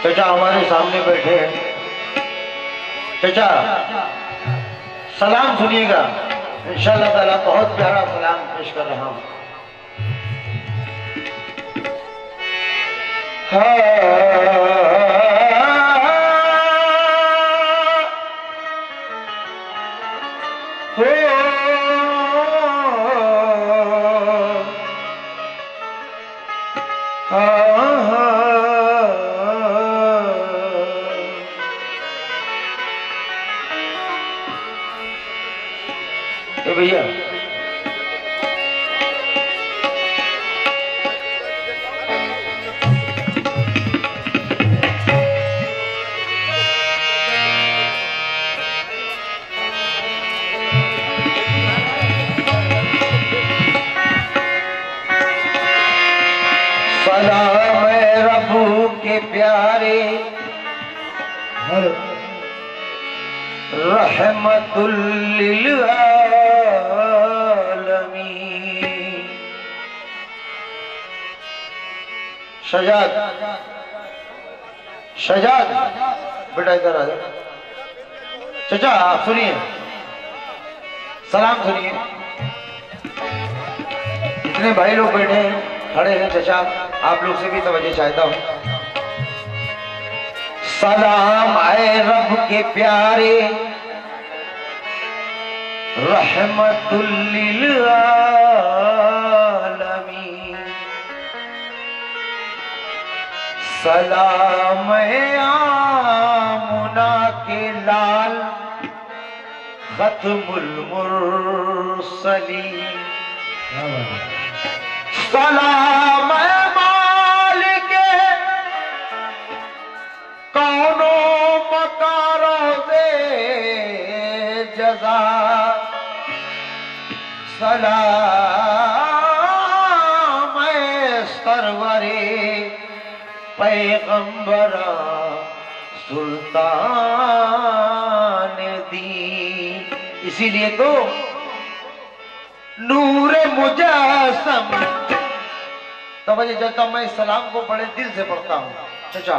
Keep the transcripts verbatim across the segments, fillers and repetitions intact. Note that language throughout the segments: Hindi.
चचा हमारे सामने बैठे हैं। चचा सलाम सुनिएगा, इंशाअल्लाह ताला बहुत प्यारा सलाम पेश कर रहा हूँ। तो भैया सलाम रब्बू के प्यारे रहमतुल लिल आलमीन। शजाद शजाद बेटा इधर आ जाओ। चचा आप सुनिए, सलाम सुनिए। जितने भाई लोग बैठे हैं खड़े हैं, चचा आप लोग से भी तवज्जो चाहता हूँ। सलाम आए रब के प्यारे रहमतुल लिल आलमीन। सलाम आमुना के लाल खत्मुल मुरसलीन। सलाम मालिक कौनो मकारो दे जजा। सलाम सरवरे पैगंबरा सुल्तान दी। इसीलिए तो नूरे मुजस्सम, तवज्जो जब मैं सलाम को बड़े दिल से पढ़ता हूँ चचा।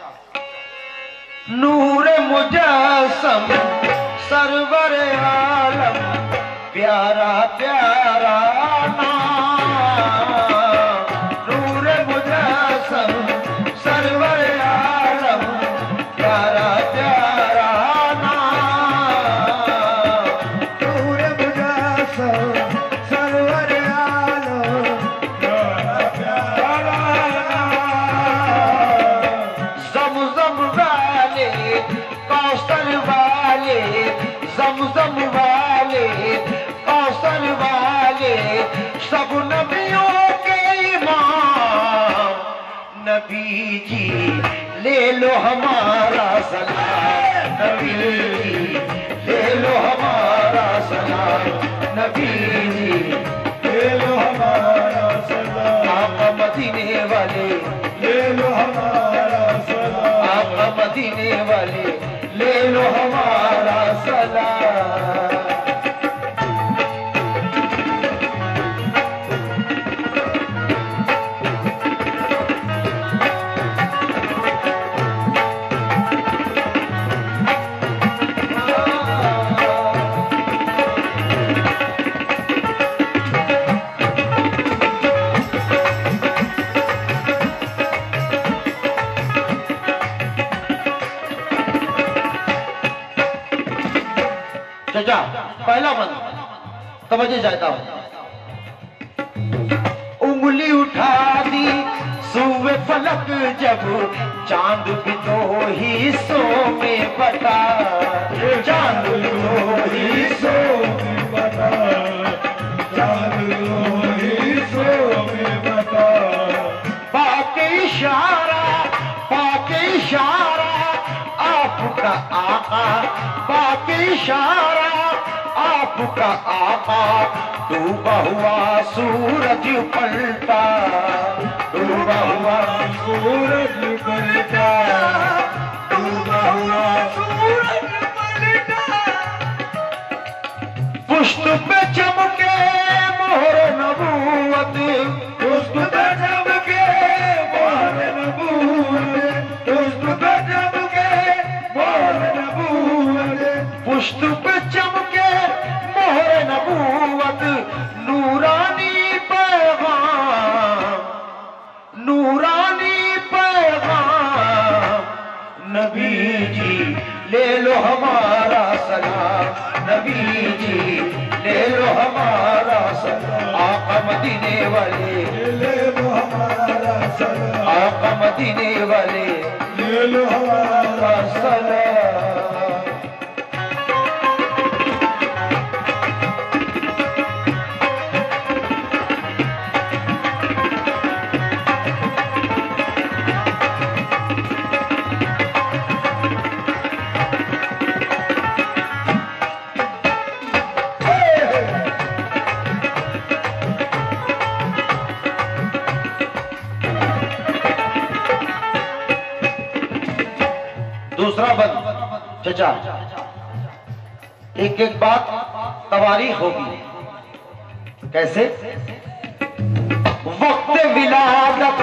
नूरे मुजस्सम सरवर आलम प्यारा प्यारा नाम। नूरे मुजस्सम सरवर आलम प्यारा प्यारा नाम। नूरे मुजस्सम सरवर आलम प्यारा प्यारा नाम। ज़मज़म वाले कौसर वाले, ज़मज़म वाले कौसर वाले, सब नबियों के इमाम। नबी जी ले लो हमारा सलाम, नबी जी ले लो हमारा सलाम, नबी जी ले लो हमारा सलाम। आका मदीने वाले ले लो हमारा सलाम, आका मदीने वाले ले लो हमारा सलाम। चचा पहला बंद तवज्जो चाहता हूँ। उंगली उठा दी सूए फलक जब चांद भी दो हिस्सों में बटा। चांद दो हिस्सों में बटा, चांद दो हिस्सों में बटा। पाके इशारा पाके इशारा आपका आका, पाके इशारा आपका आका। डूबा हुआ सूरज पलटा, डूबा हुआ सूरज पलटा, डूबा हुआ सूरज पलटा। पुष्ट पे चमके मोहर नबूवत, पुष्ट पे चमके मोहर नबूवत, पुष्ट मदीने वाले ले लो हमारा सलाम, आका मदीने वाले ले लो हमारा सलाम। दूसरा बंद चचा, एक एक बात तवारीख होगी। कैसे? वक्त विलादत,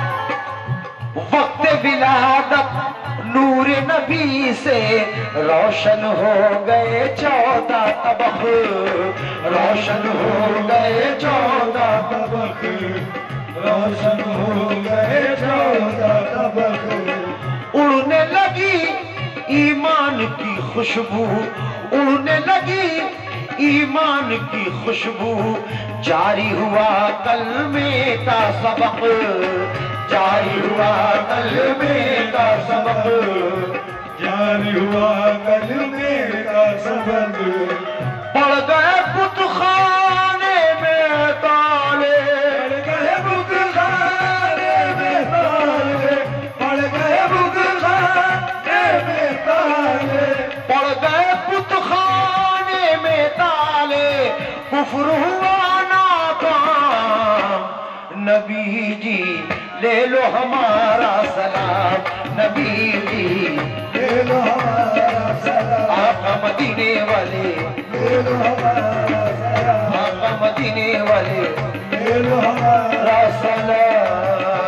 वक्त विलादत नूर नबी से रोशन हो गए चौदह तबक, रोशन हो गए चौदह तबक, रोशन हो गए चौदह तबक। उड़ने लगी ईमान की खुशबू, उड़ने लगी ईमान की खुशबू, जारी हुआ कलमे का सबक, जारी हुआ कलमे का सबक, जारी हुआ कलमे का सबक। पड़ गए बुतखाने में ताले, पड़ गए बुतखाने में ताले, पड़ गए बुतखाने में ताले, पड़ गए बुतखाने में ताले, कुफ्र हुआ नाकाम। नबी जी ले लो हमारा सलाम, नबी जी ले लो हमारा सलाम, आका मदीने वाले, ले लो हमारा सलाम, आका मदीने वाले ले लो हमारा सलाम।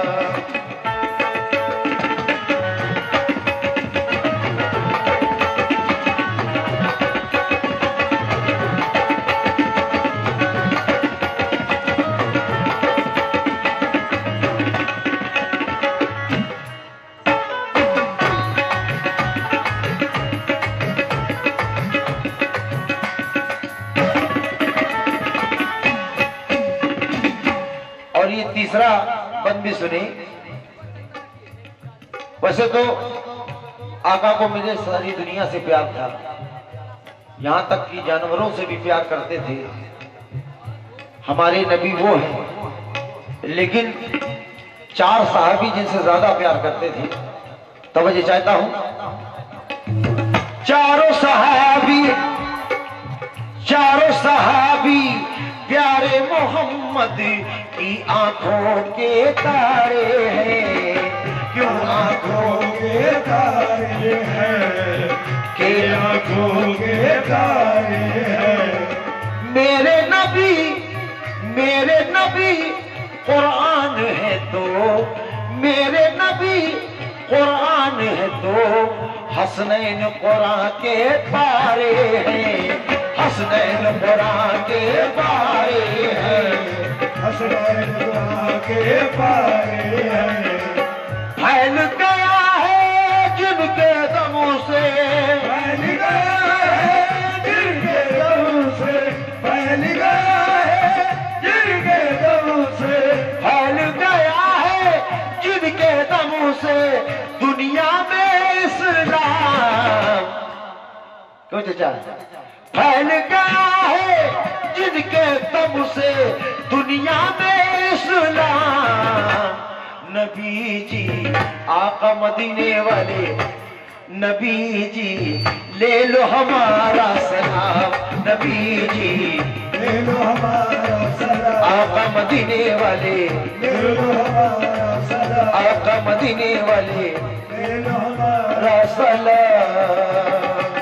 और ये तीसरा बंद भी सुनी। वैसे तो आका को मुझे सारी दुनिया से प्यार था, यहां तक कि जानवरों से भी प्यार करते थे। हमारे नबी वो हैं, लेकिन चार साहबी जिनसे ज्यादा प्यार करते थे। तवज्जो चाहता हूं, चारों सहाबी, चारों सहाबी प्यारे मोहम्मद की आंखों के तारे हैं। क्यों आंखों के तारे हैं, के आंखों के तारे हैं। मेरे नबी, मेरे नबी कुरान है तो, मेरे नबी कुरान है तो, हसनैन कुरान के पारे हैं, हसनैन कुरान के पारे हैं, हसनैन कुरान के पारे हैं। फैल गया है जिनके दमों से, फैल गया है जिनके दम से, फैल गया है जिनके दम से, फैल गया है जिनके दमों से दुनिया में इस्लाम। क्यों चचा? फैल गया है जिनके दम से दुनिया में इस्लाम। नबी जी आका मदीने वाले, नबी जी ले लो हमारा सलाम, नबी जी ले लो हमारा सलाम, आका मदीने वाले, ले लो हमारा सलाम, आका मदीने वाले ले लो हमारा सलाम।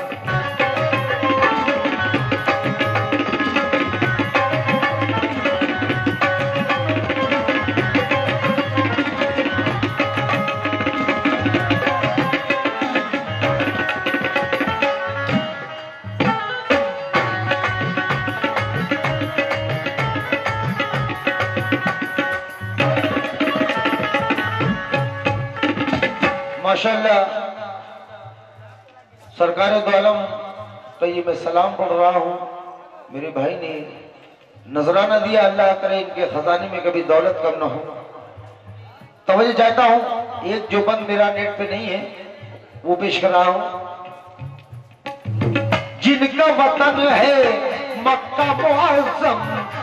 माशाल्लाह सरकार दो आलम तो ये मैं सलाम पढ़ रहा हूँ। मेरे भाई ने नजराना दिया, अल्लाह करे इनके खजाने में कभी दौलत कम ना हो। तवज्जो चाहता हूं, एक जो बंद मेरा नेट पे नहीं है वो पेश कर रहा हूं। जिनका वतन है मक्का मुअज़्ज़म,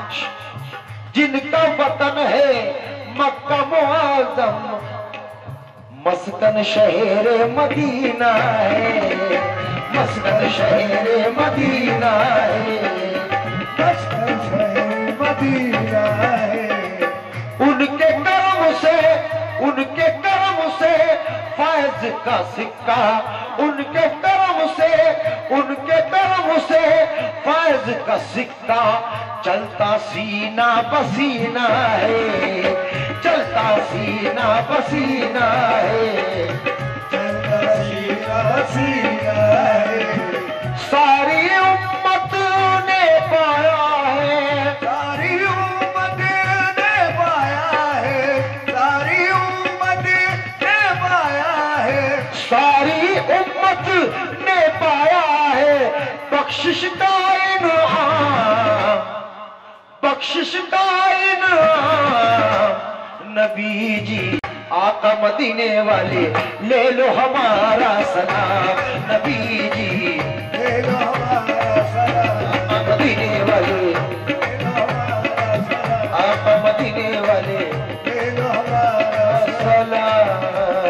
जिनका वतन है मक्का मुअज़्ज़म, मस्कन शहर मदीना है, मस्कन शहर मदीना है, मस्कन शहर मदीना है। उनके करम से, उनके करम से फैज का सिक्का, उनके करम से, उनके करम से फैज का सिक्का चलता सीना पसीना है, चलता सीना पसीना है, चलता सीना पसीना है। सारी उम्मत ने पाया है, सारी उम्मत ने पाया है, सारी उम्मत ने पाया है, सारी उम्मत ने पाया है बख्शिश का इनाम, बख्शिश का इनाम। नबी जी आका मदीने वाले ले लो हमारा सलाम, नबी जी ले लो हमारा सलाम, मदीने वाले, ले लो हमारा सलाम, आका मदीने वाले ले लो हमारा सलाम।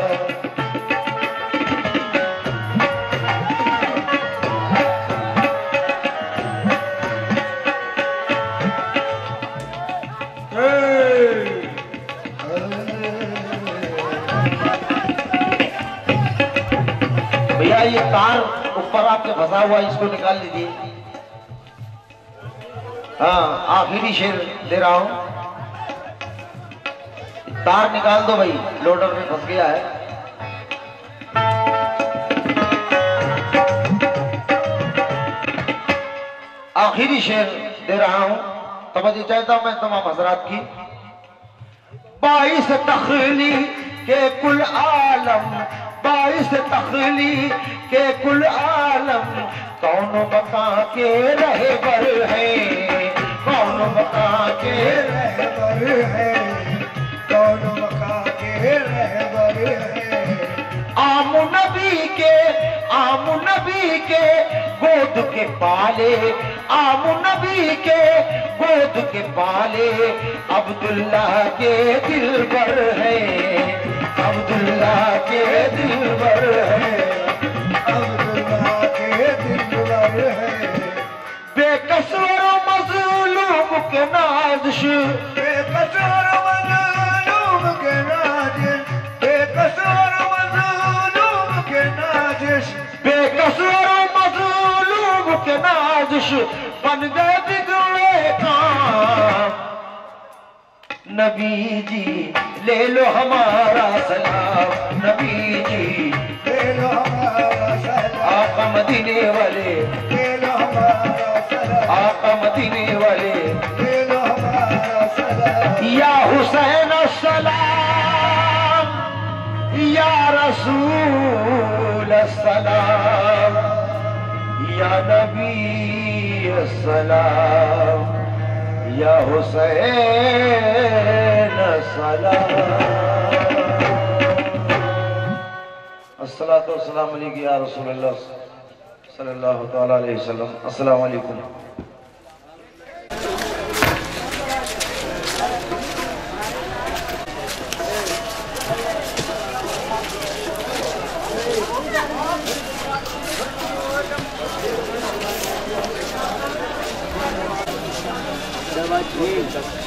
भैया ये तार ऊपर आपके फंसा हुआ है, इसको निकाल लीजिए। हाँ, आखिरी शेर दे रहा हूं, तार निकाल दो भाई, लोडर में फंस गया है। आखिरी शेर दे रहा हूं, तवज्जो चाहता हूं मैं तमाम हजरात की। बाईस तखली के कुल आलम, बाईस तखली के कुल आलम, कौन बका के रहबर है, कौन बका के रहबर है, कौन मका के रहबर है। आम नबी के, आम नबी के गोद के पाले, आम नबी के गोद के पाले, अब्दुल्ला के दिलबर है, अब्दुल्ला के दिलबर है, अब्दुल्ला के दिलबर है। बेकसूर मजलूम के नाज़िश, बेकसूर मज़लूम के नाज़िश, बेकसूर मज़लूम के नाज़िश, बेकसूर मजलूम के नाज़िश बन गए बिगड़े काम। नबी जी ले लो हमारा सलाम, नबी जी ले लो हमारा सलाम, आका मदीने वाले, ले लो हमारा सलाम, आका मदीने वाले, ले लो हमारा सलाम। या हुसैन सलाम, या रसूल सलाम, या नबी सलाम, या हुसैन सलाम। अस्सलातु वस्सलामु अलैका या रसूलल्लाह सल्लल्लाहु तआला अलैहि वसल्लम। अस्सलाम वालेकुम। ठीक